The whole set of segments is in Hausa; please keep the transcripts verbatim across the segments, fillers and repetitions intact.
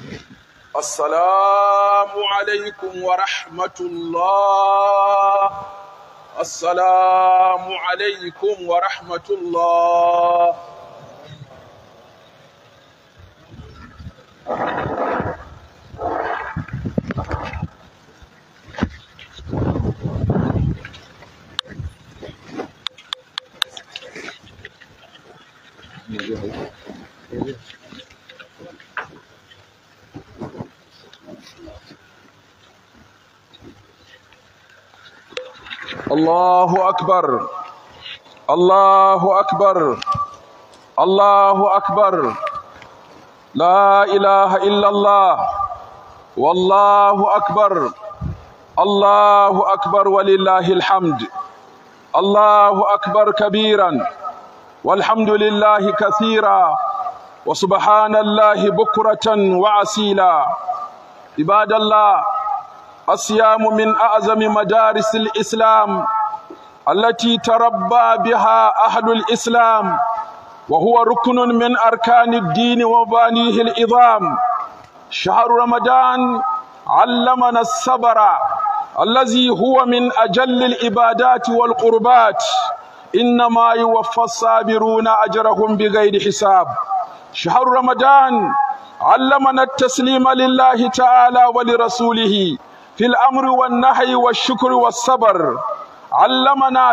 السلام عليكم ورحمة الله. السلام عليكم ورحمة الله. الله أكبر الله أكبر الله أكبر. لا إله إلا الله والله أكبر. الله أكبر ولله الحمد. الله أكبر كبيرا والحمد لله كثيرا وسبحان الله بكرة وعسيلا. عباد الله، الصيام من أعظم مدارس الإسلام التي تربى بها أهل الإسلام، وهو ركن من أركان الدين ومبانيه العظام. شهر رمضان علمنا الصبر الذي هو من أجل العبادات والقربات، إنما يوفى الصابرون أجرهم بغير حساب. شهر رمضان علمنا التسليم لله تعالى ولرسوله في الأمر والنهي والشكر والصبر. علمنا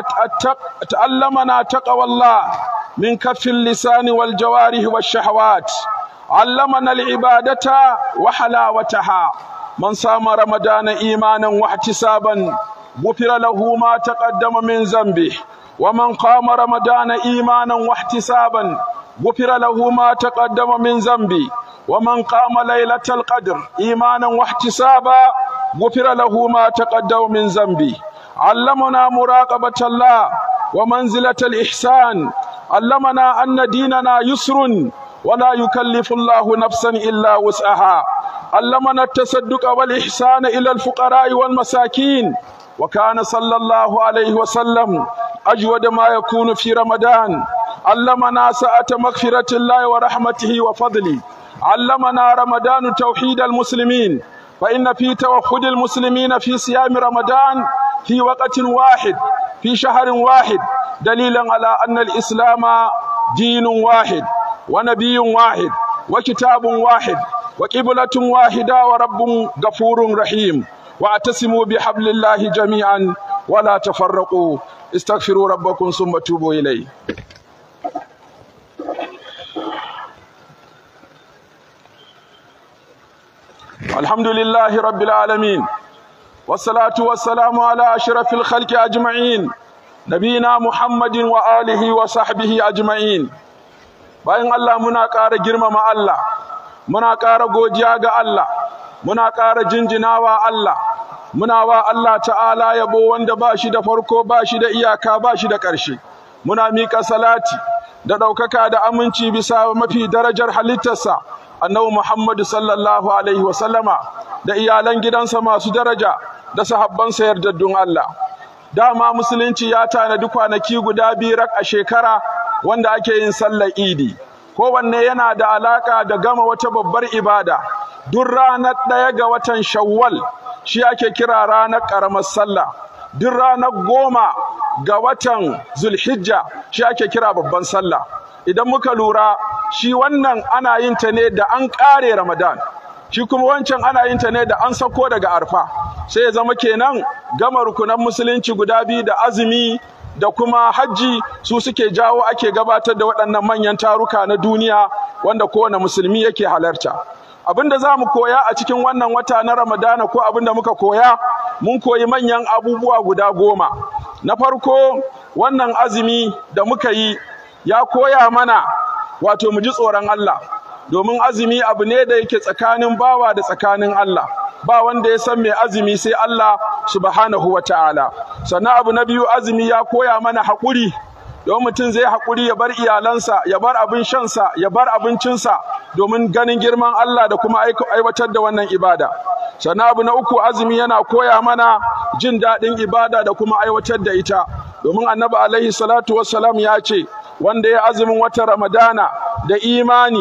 تعلمنا تقوى الله من كف اللسان والجوارح والشهوات. علمنا العبادة وحلاوتها. من صام رمضان إيمانا واحتسابا غفر له ما تقدم من ذنبه، ومن قام رمضان إيمانا واحتسابا غفر له ما تقدم من ذنبه، ومن قام ليلة القدر إيمانا واحتسابا غفر له ما تقدم من ذنبه. علمنا مراقبة الله ومنزلة الإحسان. علمنا أن ديننا يسر ولا يكلف الله نفسا إلا وسعها. علمنا التصدق والإحسان إلى الفقراء والمساكين، وكان صلى الله عليه وسلم أجود ما يكون في رمضان. علمنا سعة مغفرة الله ورحمته وفضله. علمنا رمضان توحيد المسلمين، فإن في توحد المسلمين في صيام رمضان في وقت واحد في شهر واحد دليلا على أن الإسلام دين واحد ونبي واحد وكتاب واحد وقبلة واحدة ورب غفور رحيم. واعتصموا بحبل الله جميعا ولا تفرقوا. استغفروا ربكم ثم توبوا إليه. الحمد لله رب العالمين، والصلاة والسلام على أشرف الخلق أجمعين، نبينا محمد وآله وصحبه أجمعين. bayan Allah muna ƙara girmama Allah, muna ƙara godiya ga Allah, muna ƙara jinjinawa Allah, muna wa Allah ta'ala yabo wanda ba shi da farko, ba shi da iyaka, ba shi da ƙarshe. Muna miƙa salati da ɗaukaka da aminci bisa mafi darajar halittarsa annabi Muhammad sallallahu alaihi wasallama da iyalan gidansa masu daraja da sahabbansa yardaddun Allah. Dama musulunci ya tanadi kwanaki guda biyu rak a shekara wanda ake yin sallar Idi. Kowanne yana da alaka da gama wata babbar ibada. Duk ranar ɗaya ga watan Shawwal shi ake kira ranar ƙaramar sallah. Duk ranar goma ga watan Zulhijja shi ake kira babban sallah. Idan muka lura, shi wannan ana yin ta ne da an ƙare Ramadan, shi kuma wancan ana yin ta ne da an sako daga Arfa. Sai ya zama kenan gama rukunan musulunci guda biyu da azumi da kuma hajji su suke jawo ake gabatar da waɗannan manyan taruka na duniya wanda kowane musulmi yake halarta. Abinda za mu koya a cikin wannan wata na Ramadana ko abinda muka koya, mun koyi manyan abubuwa guda goma. Na farko, wannan azumi da muka yi ya koya mana wato mu ji tsoron Allah, domin azumi abu ne da yake tsakanin bawa da tsakanin Allah. Ba wanda ya san mai azumi sai Allah subhanahu wa ta'ala. Sannan abu na biyu, azumi ya koya mana haƙuri, don mutum zai haƙuri ya bar iyalansa, ya bar abin shansa, ya bar abincinsa domin ganin girman Allah da kuma aiwatar da wannan ibada. Sannan abu na uku, azumi yana koya mana jin daɗin ibada da kuma aiwatar da ita, domin annabi alaihi salatu wassalam ya ce wanda ya azumin wata Ramadana da imani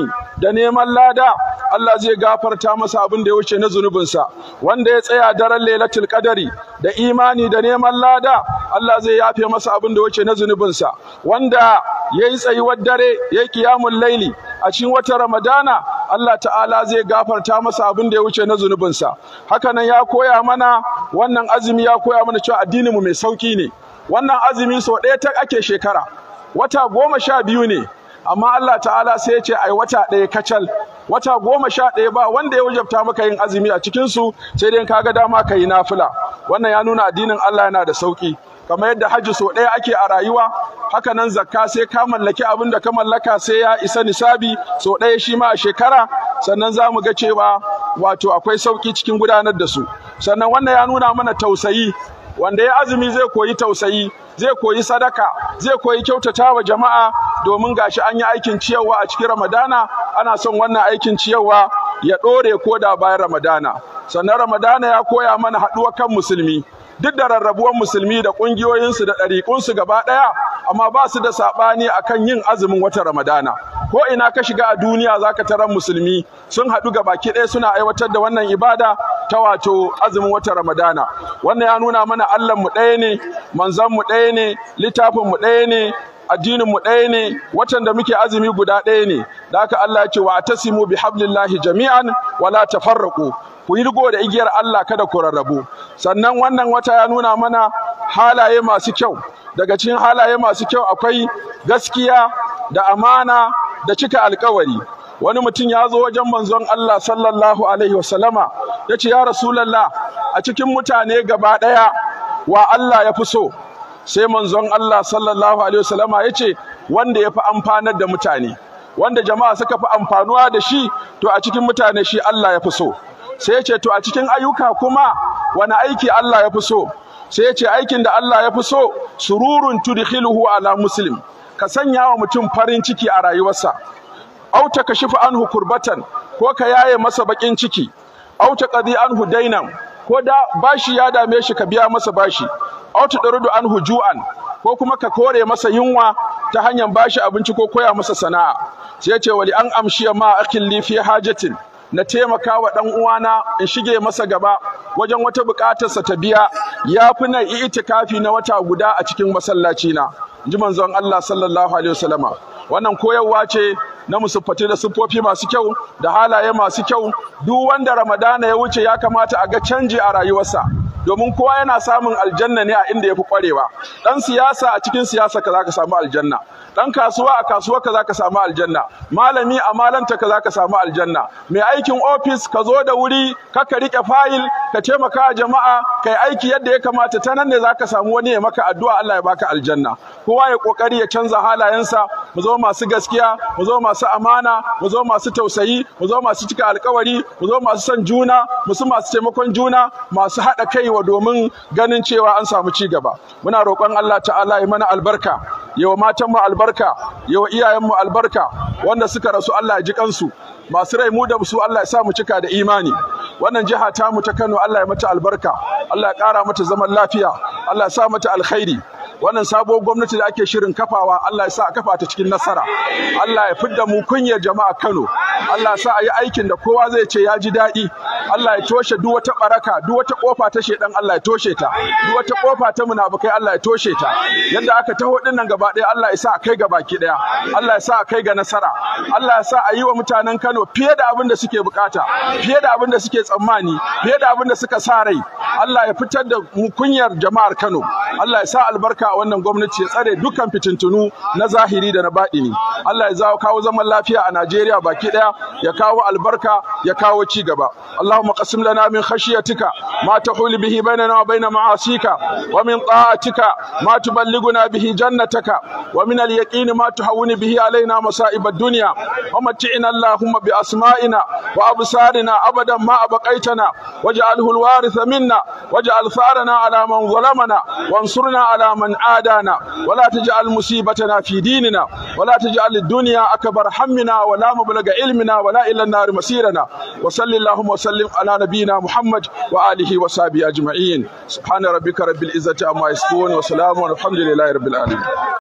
da neman lada Allah zai gafarta masa abin da ya wuce na zunubinsa. Wanda ya tsaya daren Lailatul Qadari da imani da neman lada Allah zai yafe masa abin da ya wuce na zunubinsa. Wanda yayi tsayuwar dare yayi qiyamul laili a cikin watan Ramadana Allah ta'ala zai gafarta masa abin da ya wuce na zunubinsa. Haka nan ya koya mana wannan azumi, ya koya mana cewa addinin mu mai sauki ne. Wannan azumi sau ɗaya ta ake shekara, wata goma sha biyu ne, amma Allah ta'ala sai ya ce ai wata ɗaya kacal. Wata goma sha ɗaya ba wanda ya wajabta maka yin azumi a cikinsu, sai dai kaga dama ka yi nafila. Wannan ya nuna addinin Allah yana da sauki. Kamar yadda hajji sau ɗaya ake a rayuwa, haka nan zakka sai ka mallaki abin da ka mallaka sai ya isa nisabi sau ɗaya shi ma a shekara, sannan za mu ga cewa wato akwai sauki cikin gudanar da su. Sannan wannan ya nuna mana tausayi. Wanda ya azumi zai koyi tausayi, zai koyi sadaka, zai koyi kyautata wa jama'a, domin gashi an yi aikin ciyarwa a cikin Ramadana. Ana son wannan aikin ciyarwa ya ɗore ko da bayan Ramadana. Sannan Ramadana ya koya mana haɗuwar kan musulmi. Duk da rarrabuwar musulmi da ƙungiyoyinsu da ɗariƙunsu gaba ɗaya, amma ba su da saɓani akan yin azumin watan Ramadana. Ko ina ka shiga a duniya zaka tarar musulmi sun haɗu ga baki ɗaya suna aiwatar da wannan ibada ta wato azumin watan Ramadana. Wannan ya nuna mana Allah mu ɗaya ne, manzon mu ɗaya ne, littafin mu ɗaya ne, addinin mu ɗaya ne, watan da muke azumi guda ɗaya ne. Da haka Allah ya ce wa atasimu bihablillahi jami'an wala tafarraqu. Ku yi rigo da igiyar Allah kada ku rarrabu. Sannan wannan wata ya nuna mana halaye masu kyau. Daga cikin halaye masu kyau akwai gaskiya da amana da cika alkawari. Wani mutum ya zo wajen manzon Allah sallallahu alaihi wasallama ya ce, ya Rasulallah, a cikin mutane gaba ɗaya wa Allah ya fi so? Sai manzon Allah sallallahu alaihi wasallama ya ce, wanda ya fi amfanar da mutane, wanda jama'a suka fi amfanuwa da shi, to a cikin mutane shi Allah ya fi so. Sai ya ce, to a cikin ayyuka kuma wani aiki Allah ya fi so? Sai ya ce, aikin da Allah ya fi so sururun tudkhiluhu ala muslim, ka sanya wa mutum farin ciki a rayuwarsa. Au ta kashifu anhu kurbatan, ko ka yaye masa bakin ciki. Au ta qadi anhu dainan, ko da bashi ya dame shi ka biya masa bashi. Au ta darudu anhu ju'an, ko kuma ka kore masa yunwa ta hanyar bashi abinci ko koya masa sana'a. Sai ya ce, wali an amshiya ma akil li fi hajatin, na taimaka wa ɗan uwana in shige masa gaba wajen wata buƙatarsa ta biya, ya fi na itikafi na wata guda a cikin masallaci na. Ji manzon Allah sallallahu alaihi wasallama. Wannan koyarwa ce na musuffati da siffofi masu kyau da halaye masu kyau. Duk wanda Ramadana ya wuce ya kamata a ga canji a rayuwarsa, domin kowa yana samun aljanna ne a inda ya fi ƙwarewa. Ɗan siyasa a cikin siyasa ka za ka samu aljanna, ɗan kasuwa a kasuwa ka za ka samu aljanna, malami a malanta ka za ka samu aljanna, mai aikin ofis ka zo da wuri ka ka riƙe fayil ka taimaka wa jama'a ka yi aiki yadda ya kamata, ta nan ne za ka samu wani ya maka addu'a Allah ya baka aljanna. Kowa ya ƙoƙari ya canza halayensa, mu zama masu gaskiya, mu zama masu amana, mu zama masu tausayi, mu zama masu cika alƙawari, mu zama masu son juna, mu zama masu taimakon juna, masu haɗa kai wa domin ganin cewa an samu ci gaba. Muna roƙon Allah ta'ala ya mana albarka, yawa matan mu albarka, yawa iyayen mu albarka, wanda suka rasu Allah ya ji kansu, masu rai mu da su Allah ya sa mu cika da imani. Wannan jiha ta mu ta Kano Allah ya mata albarka, Allah ya ƙara mata zaman lafiya, Allah ya sa mata alkhairi. Wannan sabuwar gwamnati da ake shirin kafawa Allah ya sa a kafa ta cikin nasara. Allah ya fidda mu kunyar jama'a Kano. Allah ya sa a yi aikin da kowa zai ce ya ji daɗi. Allah ya toshe duk wata baraka, duk wata kofa ta shedan Allah ya toshe ta. Duk wata kofa ta munafukai Allah ya toshe ta. Yadda aka taho din nan gaba ɗaya Allah ya sa a kai ga baki ɗaya. Allah ya sa a kai ga nasara. Allah ya sa a yi wa mutanen Kano fiye da abin da suke bukata, fiye da abin da suke tsammani, fiye da abin da suka sa rai. Allah ya fitar da mu kunyar jama'ar Kano. Allah ya sa albarka a wannan gwamnati, ya tsare dukkan fitintunu na zahiri da na baɗini. Allah ya zawo kawo zaman lafiya a Najeriya baki ɗaya, ya kawo albarka, ya kawo ci gaba. Allahumma qasim lana min khashyatika ma tahulu bihi bainana wa bain ma'asika, wa min ta'atika ma tuballighuna bihi jannataka, wa min al-yaqini ma tuhawwinu bihi alaina masa'ib ad-dunya, wa mat'ina Allahumma bi asma'ina wa absarina abadan ma abqaitana, waj'alhu al-waritha minna, waj'al tharana ala man zalamana, وانصرنا على من عادانا، ولا تجعل مصيبتنا في ديننا، ولا تجعل الدنيا أكبر همنا ولا مبلغ علمنا ولا إلى النار مسيرنا. وصل اللهم وسلم على نبينا محمد وآله وصحبه أجمعين. سبحان ربك رب العزة عما يصفون، وسلام والحمد لله رب العالمين.